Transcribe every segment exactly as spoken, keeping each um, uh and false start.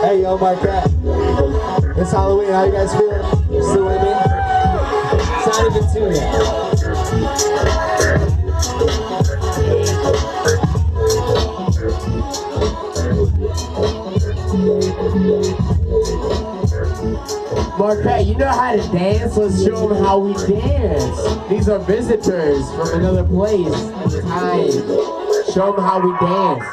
Hey, yo, Marquette. It's Halloween. How you guys feeling? You still with me? It's not even two yet. Marquette, you know how to dance? Let's show them how we dance. These are visitors from another place and time. Show them how we dance.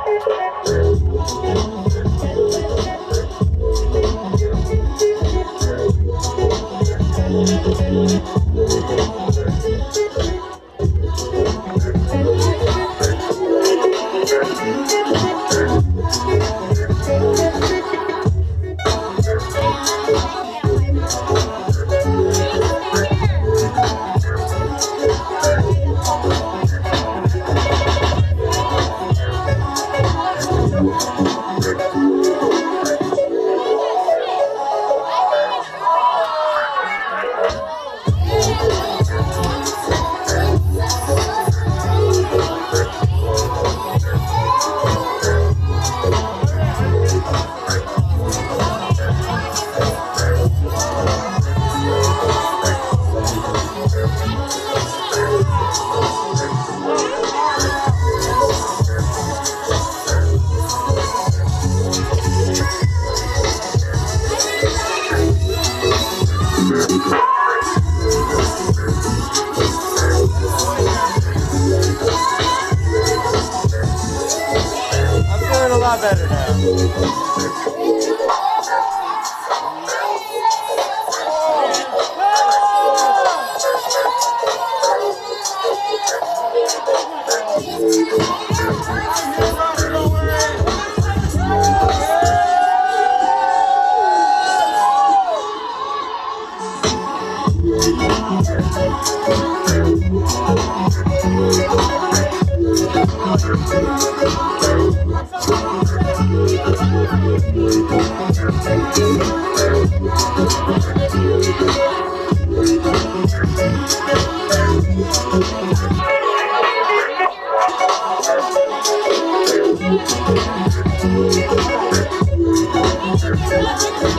A lot better now. Thank you.